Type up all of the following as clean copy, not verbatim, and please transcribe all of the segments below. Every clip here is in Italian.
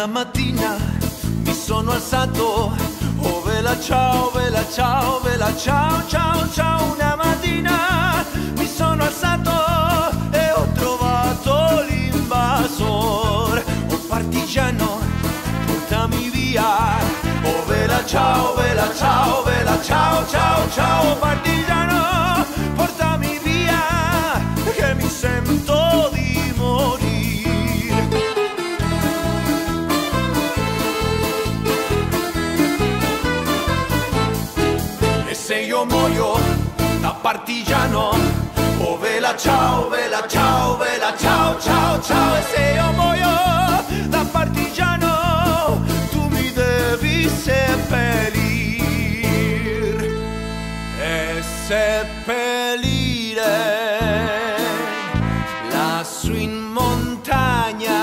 Una mattina mi sono alzato, oh vela ciao, vela ciao, vela ciao, ciao, ciao. Una mattina mi sono alzato e ho trovato l'invasor. Oh partigiano, portami via, oh vela ciao, vela ciao, vela ciao, ciao, ciao. Oh partigiano, portami via, che mi sento di morire. Se io muoio da partigiano, oh vela ciao, vela ciao, vela ciao, ciao, ciao. E se io muoio da partigiano, tu mi devi seppellir e seppellire lassù in montagna.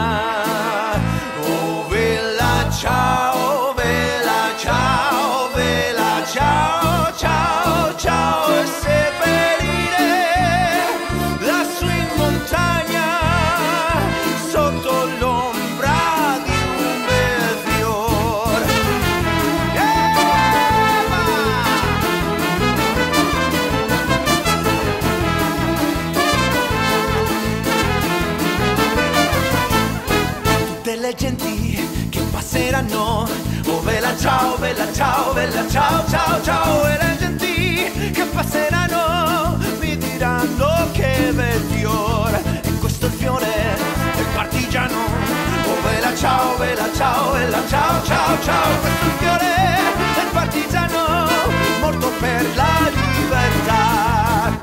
Oh vela ciao, vela ciao, vela ciao. Ciao, ciao, e seppellire lassù in montagna, sotto l'ombra di un bel fior. Tutte le genti che passeranno, oh vela ciao, vela ciao, vela ciao, ciao, ciao. E le genti che passeranno mi diranno che bel fiore, e questo è il fiore del partigiano. Oh vela ciao, vela ciao, vela ciao, ciao, ciao. Questo è il fiore del partigiano morto per la libertà.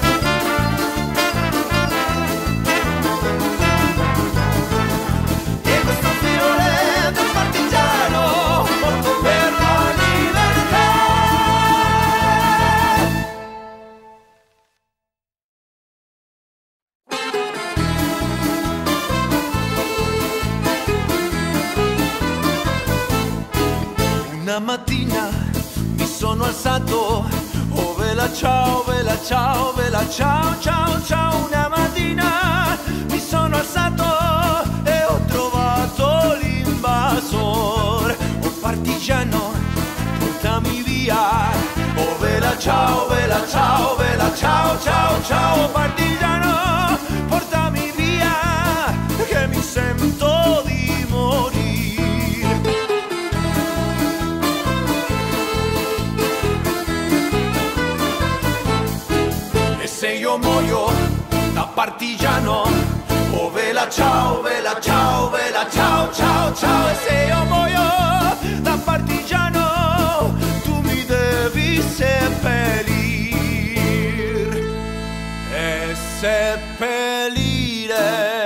Una mattina mi sono alzato, oh vela ciao, vela ciao, vela ciao, ciao, ciao. Una mattina mi sono alzato e ho trovato l'invasor. Oh partigiano, portami via, oh vela ciao, vela ciao, vela ciao, ciao, ciao. Oh partigiano, portami via, che mi sento di morire. Se io muoio da partigiano, oh vela ciao, vela ciao, vela ciao, ciao, ciao. E se io muoio da partigiano, tu mi devi seppellir e seppellire